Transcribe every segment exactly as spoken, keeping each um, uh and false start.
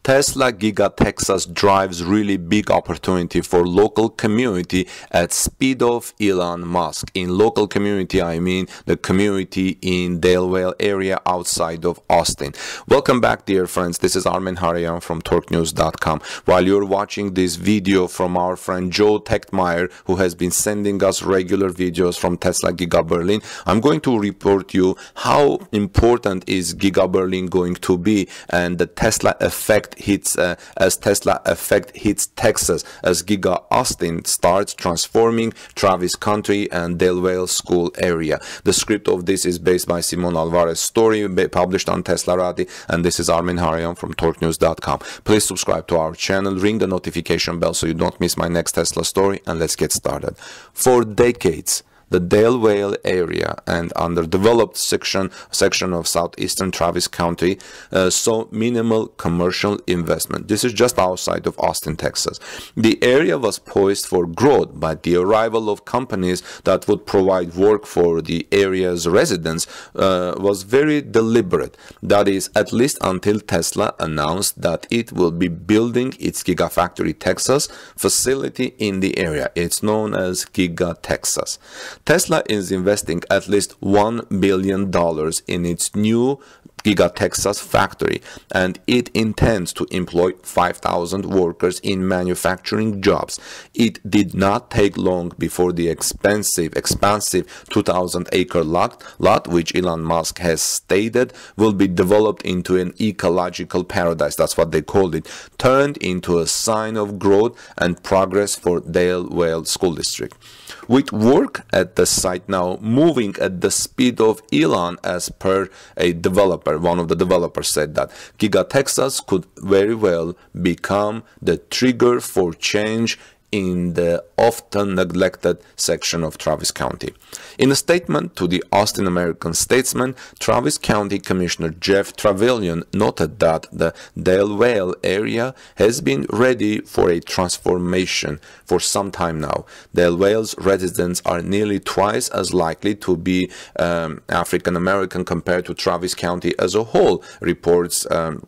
Tesla Giga Texas drives really big opportunity for local community at speed of Elon Musk. In local community, I mean the community in Valle area outside of Austin. Welcome back, dear friends. This is Armen Harayan from torque news dot com. While you're watching this video from our friend Joe Techmeyer, who has been sending us regular videos from Tesla Giga Berlin, I'm going to report you how important is Giga Berlin going to be, and the Tesla effect hits uh, as Tesla effect hits Texas as Giga Austin starts transforming Travis County and Del Valle school area. The script of this is based by Simon Alvarez's story published on Teslarati, and this is Armen Harayan from torque news dot com. Please subscribe to our channel, ring the notification bell so you don't miss my next Tesla story, and let's get started. For decades, the Del Valle area and underdeveloped section section of southeastern Travis County uh, saw minimal commercial investment. This is just outside of Austin, Texas. The area was poised for growth, but the arrival of companies that would provide work for the area's residents uh, was very deliberate. That is, at least until Tesla announced that it will be building its Gigafactory Texas facility in the area. It's known as Giga Texas. Tesla is investing at least one billion dollars in its new Giga Texas factory, and it intends to employ five thousand workers in manufacturing jobs. It did not take long before the expensive, expansive two thousand acre lot, lot, which Elon Musk has stated will be developed into an ecological paradise, that's what they called it, turned into a sign of growth and progress for Del Valle School District. With work at the site now moving at the speed of Elon, as per a developer, one of the developers said that Giga Texas could very well become the trigger for change in the often neglected section of Travis County. In a statement to the Austin American Statesman, Travis County Commissioner Jeff Trevelyan noted that the Del Valle area has been ready for a transformation for some time now. Del Valle's residents are nearly twice as likely to be um, African American compared to Travis County as a whole, reports um,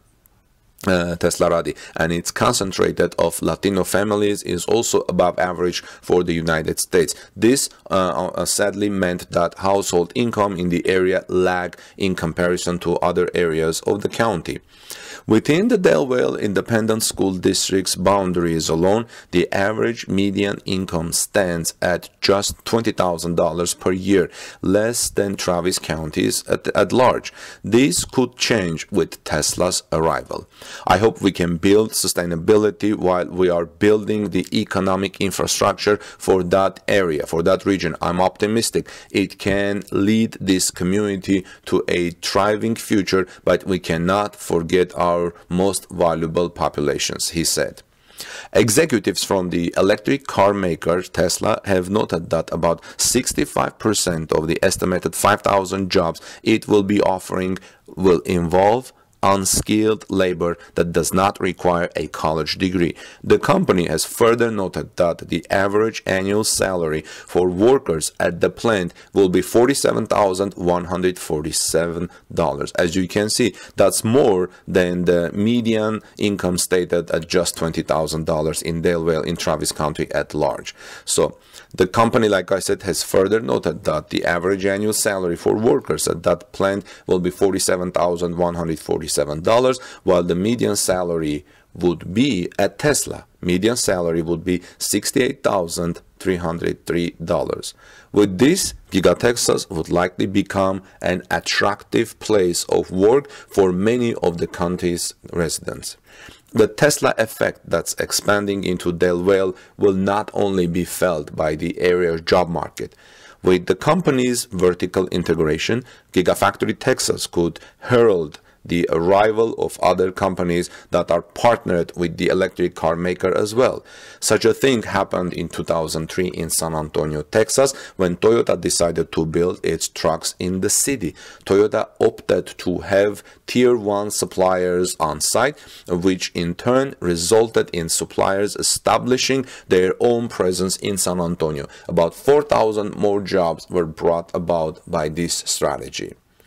Uh, Teslarati, and its concentrated of Latino families is also above average for the United States. This uh, uh, sadly meant that household income in the area lag in comparison to other areas of the county. Within the Del Valle Independent School District's boundaries alone, the average median income stands at just twenty thousand dollars per year, less than Travis County's at, at large. This could change with Tesla's arrival. I hope we can build sustainability while we are building the economic infrastructure for that area, for that region. I'm optimistic it can lead this community to a thriving future, but we cannot forget our most valuable populations, he said. Executives from the electric car maker Tesla have noted that about sixty-five percent of the estimated five thousand jobs it will be offering will involve unskilled labor that does not require a college degree. The company has further noted that the average annual salary for workers at the plant will be forty-seven thousand one hundred forty-seven dollars. As you can see, that's more than the median income stated at just twenty thousand dollars in Del Valle in Travis County at large. So the company, like I said, has further noted that the average annual salary for workers at that plant will be forty-seven thousand one hundred forty-seven dollars, while the median salary would be at Tesla. Median salary would be sixty-eight thousand three hundred three dollars. With this, Giga Texas would likely become an attractive place of work for many of the county's residents. The Tesla effect that's expanding into Del Valle will not only be felt by the area's job market. With the company's vertical integration, Gigafactory Texas could herald the arrival of other companies that are partnered with the electric car maker as well. Such a thing happened in two thousand three in San Antonio, Texas, when Toyota decided to build its trucks in the city. Toyota opted to have tier one suppliers on site, which in turn resulted in suppliers establishing their own presence in San Antonio. About four thousand more jobs were brought about by this strategy.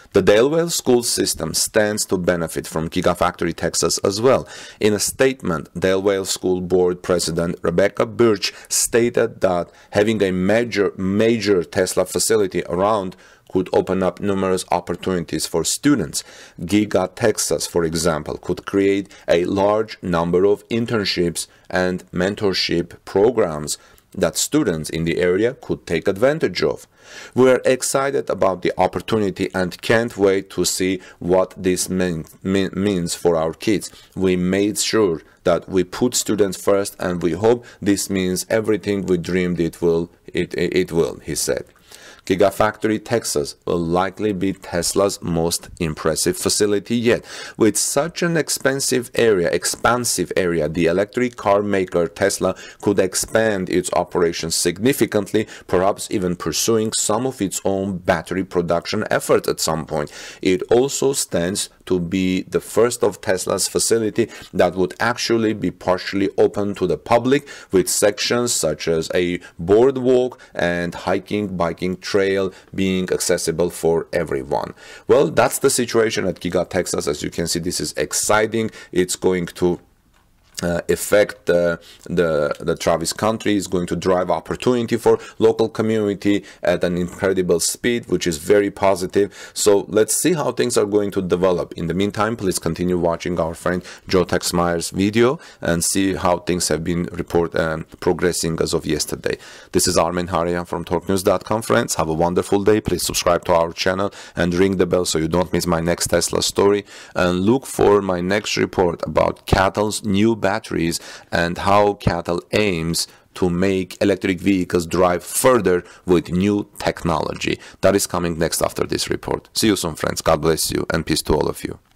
The Daleville school system stands to benefit from Gigafactory Texas as well. In a statement, Daleville School Board President Rebecca Birch stated that having a major, major Tesla facility around could open up numerous opportunities for students. Giga Texas, for example, could create a large number of internships and mentorship programs that students in the area could take advantage of. We are excited about the opportunity and can't wait to see what this mean, mean, means for our kids. We made sure that we put students first, and we hope this means everything we dreamed it will, it, it, it will, he said. Gigafactory Texas will likely be Tesla's most impressive facility yet. With such an expensive area, expansive area, the electric car maker Tesla could expand its operations significantly, perhaps even pursuing some of its own battery production efforts at some point. It also stands to be the first of Tesla's facility that would actually be partially open to the public, with sections such as a boardwalk and hiking, biking trail being accessible for everyone. Well, that's the situation at Giga Texas. As you can see, this is exciting. It's going to Uh, affect uh, the the Travis country, is going to drive opportunity for local community at an incredible speed, which is very positive. So let's see how things are going to develop. In the meantime, please continue watching our friend Joe Texmeyer's video and see how things have been report um, progressing as of yesterday. This is Armen Harian from Torque News dot com. Friends, have a wonderful day. Please subscribe to our channel and ring the bell so you don't miss my next Tesla story, and look for my next report about cattle's new batteries and how cattle aims to make electric vehicles drive further with new technology. That is coming next after this report. See you soon, friends. God bless you, and peace to all of you.